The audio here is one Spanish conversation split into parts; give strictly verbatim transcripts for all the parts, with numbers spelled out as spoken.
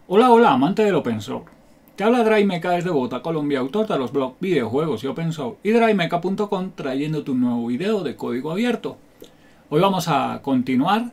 Hola, hola, amante del Open Source. Te habla DryMeca desde Bogotá, Colombia, autor de los blogs, videojuegos y Open Source y drymeca punto com, trayéndote un nuevo video de código abierto. Hoy vamos a continuar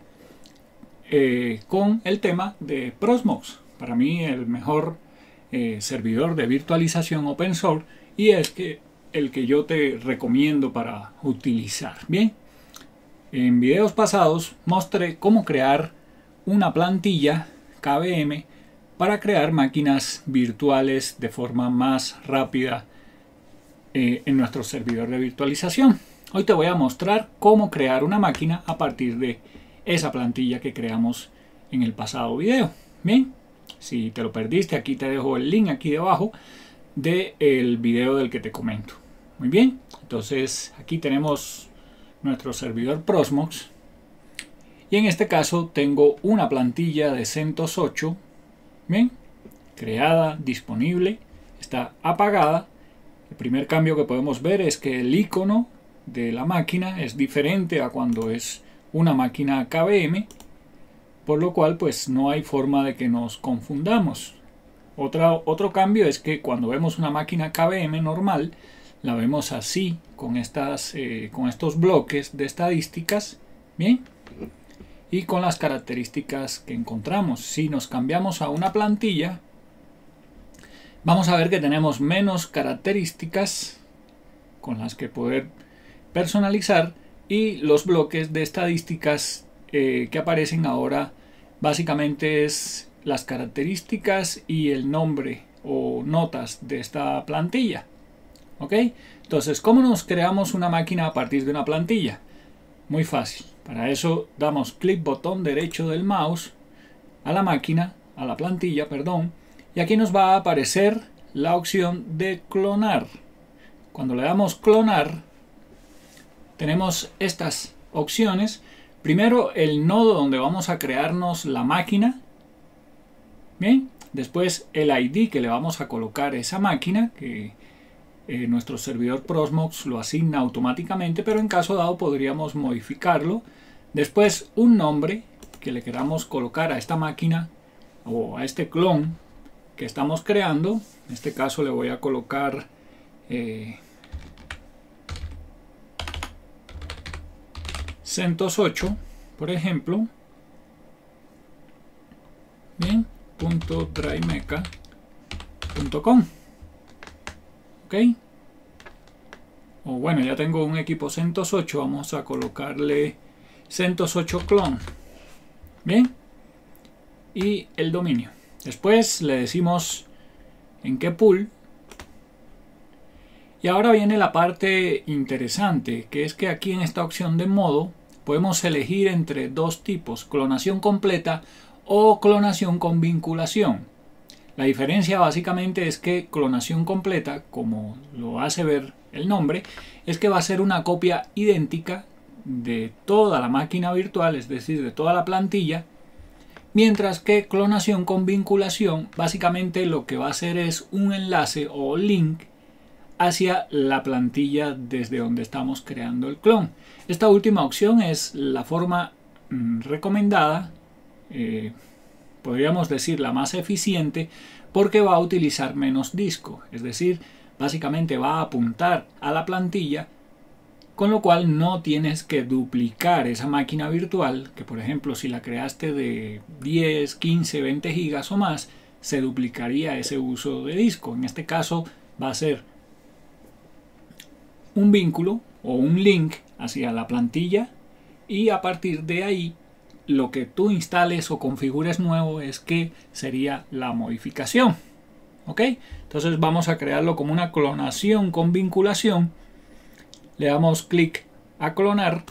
eh, con el tema de Prosmox. Para mí el mejor eh, servidor de virtualización Open Source y es que el que yo te recomiendo para utilizar. Bien, en videos pasados mostré cómo crear una plantilla K V M para crear máquinas virtuales de forma más rápida eh, en nuestro servidor de virtualización. Hoy te voy a mostrar cómo crear una máquina a partir de esa plantilla que creamos en el pasado video. Bien, si te lo perdiste, aquí te dejo el link aquí debajo del video del que te comento. Muy bien, entonces aquí tenemos nuestro servidor Prosmox y en este caso tengo una plantilla de CentOS ocho. Bien, creada, disponible, está apagada. El primer cambio que podemos ver es que el icono de la máquina es diferente a cuando es una máquina K V M, por lo cual pues no hay forma de que nos confundamos. Otra, otro cambio es que cuando vemos una máquina K V M normal, la vemos así, con, estas, eh, con estos bloques de estadísticas, bien, y con las características que encontramos. Si nos cambiamos a una plantilla, vamos a ver que tenemos menos características con las que poder personalizar y los bloques de estadísticas eh, que aparecen ahora básicamente es las características y el nombre o notas de esta plantilla. ¿Ok? Entonces, ¿cómo nos creamos una máquina a partir de una plantilla? Muy fácil. Para eso damos clic botón derecho del mouse a la máquina, a la plantilla, perdón, y aquí nos va a aparecer la opción de clonar. Cuando le damos clonar, tenemos estas opciones. Primero, el nodo donde vamos a crearnos la máquina. Bien, después el I D que le vamos a colocar a esa máquina, que Eh, nuestro servidor Prosmox lo asigna automáticamente, pero en caso dado podríamos modificarlo. Después un nombre que le queramos colocar a esta máquina o a este clon que estamos creando. En este caso le voy a colocar eh, CentOS ocho, por ejemplo. Bien, punto drymeca punto com. Ok, o bueno, ya tengo un equipo CentOS ocho, vamos a colocarle CentOS ocho clone. Bien, y el dominio. Después le decimos en qué pool. Y ahora viene la parte interesante, que es que aquí en esta opción de modo podemos elegir entre dos tipos: clonación completa o clonación con vinculación. La diferencia básicamente es que clonación completa, como lo hace ver el nombre, es que va a ser una copia idéntica de toda la máquina virtual, es decir, de toda la plantilla, mientras que clonación con vinculación básicamente lo que va a hacer es un enlace o link hacia la plantilla desde donde estamos creando el clon. Esta última opción es la forma mmm, recomendada, eh, podríamos decir la más eficiente, porque va a utilizar menos disco, es decir, básicamente va a apuntar a la plantilla, con lo cual no tienes que duplicar esa máquina virtual, que por ejemplo si la creaste de diez, quince, veinte gigas o más, se duplicaría ese uso de disco. En este caso va a ser un vínculo o un link hacia la plantilla y a partir de ahí lo que tú instales o configures nuevo es que sería la modificación. ¿Ok? Entonces vamos a crearlo como una clonación con vinculación. Le damos clic a clonar.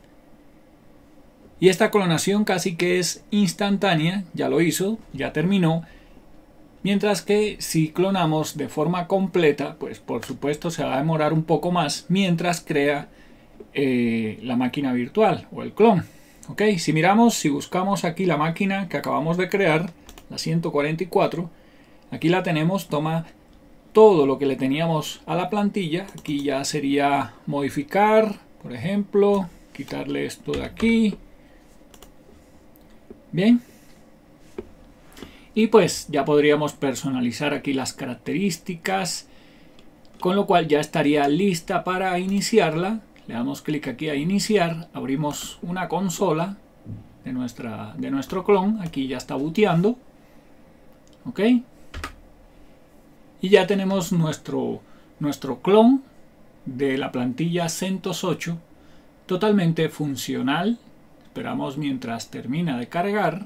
Y esta clonación casi que es instantánea. Ya lo hizo, ya terminó. Mientras que si clonamos de forma completa, pues por supuesto se va a demorar un poco más mientras crea eh, la máquina virtual o el clon. Ok, si miramos, si buscamos aquí la máquina que acabamos de crear, la ciento cuarenta y cuatro, aquí la tenemos, toma todo lo que le teníamos a la plantilla. Aquí ya sería modificar, por ejemplo, quitarle esto de aquí. Bien. Y pues ya podríamos personalizar aquí las características, con lo cual ya estaría lista para iniciarla. Le damos clic aquí a iniciar, abrimos una consola de, nuestra, de nuestro clon, aquí ya está booteando, ok, y ya tenemos nuestro, nuestro clon de la plantilla CentOS ocho totalmente funcional. Esperamos mientras termina de cargar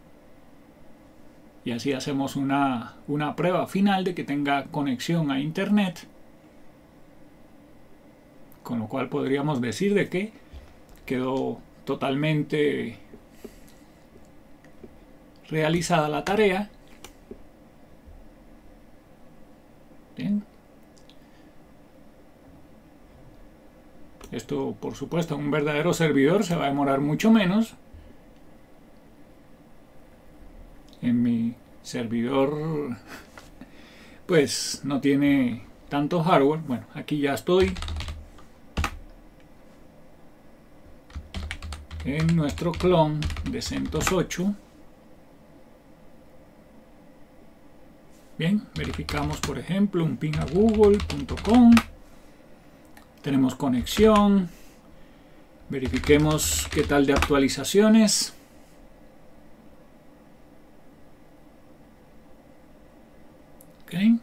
y así hacemos una, una prueba final de que tenga conexión a internet, con lo cual podríamos decir de que quedó totalmente realizada la tarea. Bien. Esto, por supuesto, en un verdadero servidor se va a demorar mucho menos. En mi servidor pues no tiene tanto hardware. Bueno, aquí ya estoy en nuestro clon de CentOS ocho. Bien, verificamos por ejemplo un ping a google punto com. Tenemos conexión. Verifiquemos qué tal de actualizaciones. Ok.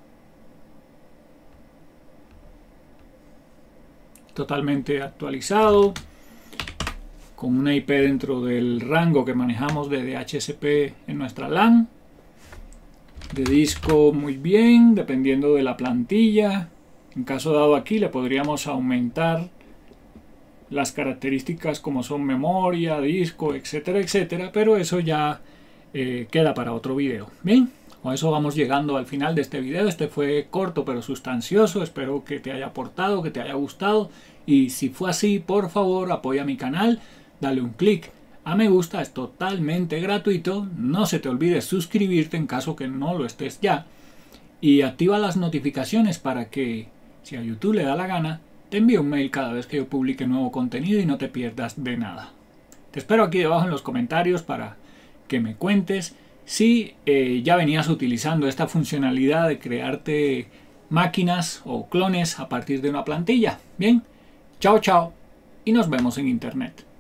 Totalmente actualizado, con una I P dentro del rango que manejamos de D H C P en nuestra LAN. De disco muy bien, dependiendo de la plantilla. En caso dado aquí le podríamos aumentar las características como son memoria, disco, etcétera, etcétera, pero eso ya eh, queda para otro video. Bien, con eso vamos llegando al final de este video. Este fue corto pero sustancioso, espero que te haya aportado, que te haya gustado, y si fue así, por favor apoya mi canal, dale un clic a me gusta, es totalmente gratuito, no se te olvide suscribirte en caso que no lo estés ya, y activa las notificaciones para que, si a YouTube le da la gana, te envíe un mail cada vez que yo publique nuevo contenido y no te pierdas de nada. Te espero aquí debajo en los comentarios para que me cuentes si eh, ya venías utilizando esta funcionalidad de crearte máquinas o clones a partir de una plantilla. Bien, chao chao y nos vemos en internet.